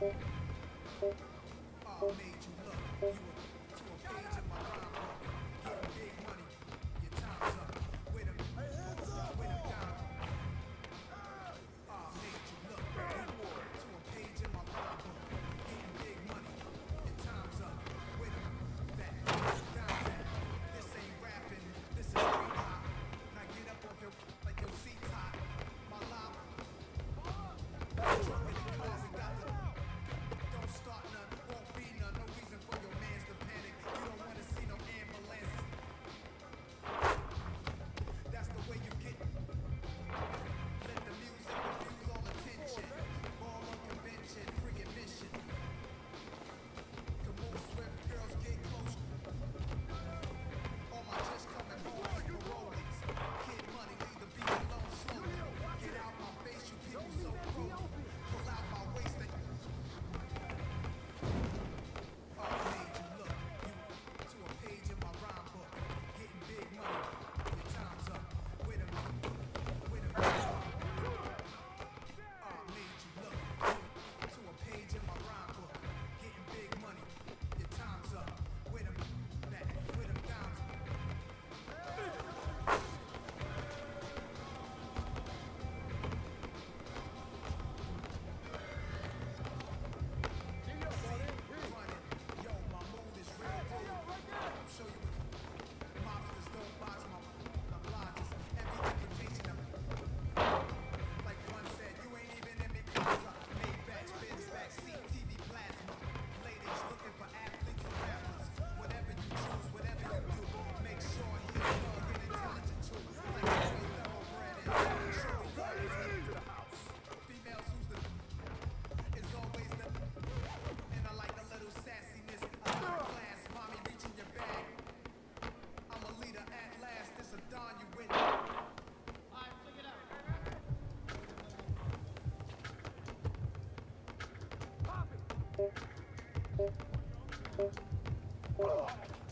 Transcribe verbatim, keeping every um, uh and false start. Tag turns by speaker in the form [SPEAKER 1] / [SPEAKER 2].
[SPEAKER 1] I made you look. You were to a page in my rhyme book. Getting big money. Your time's up. With him. With him down. I made you look. You were to a page in my rhyme book. Getting big money. Your time's up. With him. That. Down that. This ain't rapping. This is street hop. Now get up off your like your seat's hot. My life. Drunk in the car. We got the. Don't start none, won't be none. No reason for your mans to panic. You don't want to see no ambulances. That's the way you get. Let the music refuse all attention. Ball on convention, free admission. Can move swift, girls get close. All my just coming home is parolees. Kid money, leave the beat alone slowly. Get out my face, you people so rude. Pull out my waist and
[SPEAKER 2] Oh.